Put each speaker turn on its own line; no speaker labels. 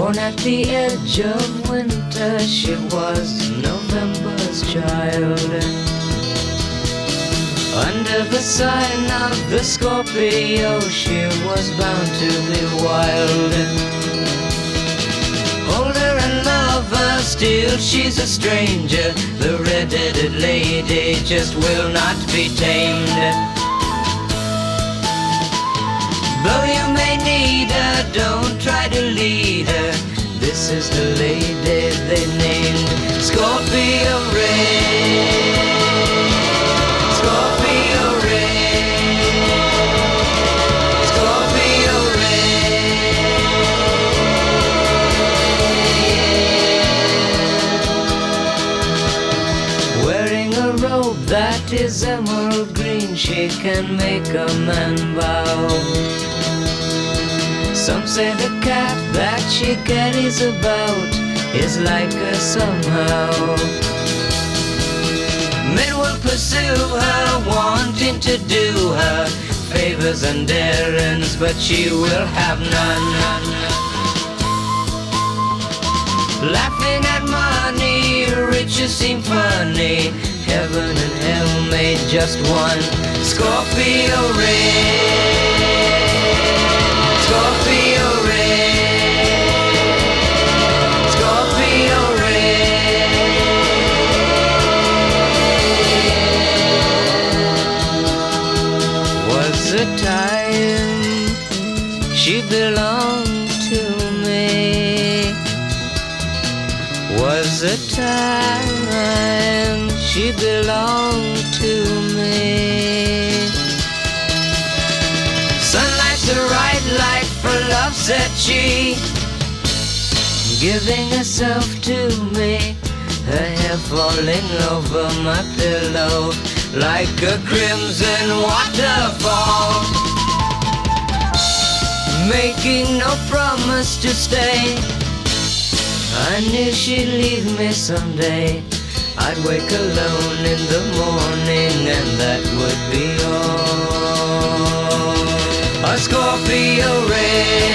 Born at the edge of winter, she was November's child. Under the sign of the Scorpio, she was bound to be wild. Hold her and love her, still she's a stranger. The red-headed lady just will not be tamed. Though you may need her, don't try to lead her. This is the lady they named Scorpio Ray. Scorpio Ray. Scorpio Ray. Wearing a robe that is emerald green, she can make a man bow. Some say the cat that she carries about is like her somehow. Men will pursue her, wanting to do her favors and errands, but she will have none. Laughing at money, riches seem funny. Heaven and hell made just one Scorpio Ray. Scorpio Ray. Scorpio Ray. Was a time she belonged to me. Was a time she belonged to me. Sunlight's the right light for love, said she, giving herself to me, her hair falling over my pillow like a crimson waterfall. Making no promise to stay, I knew she'd leave me someday. I'd wake alone in the morning and that would be all. A Scorpio Ray.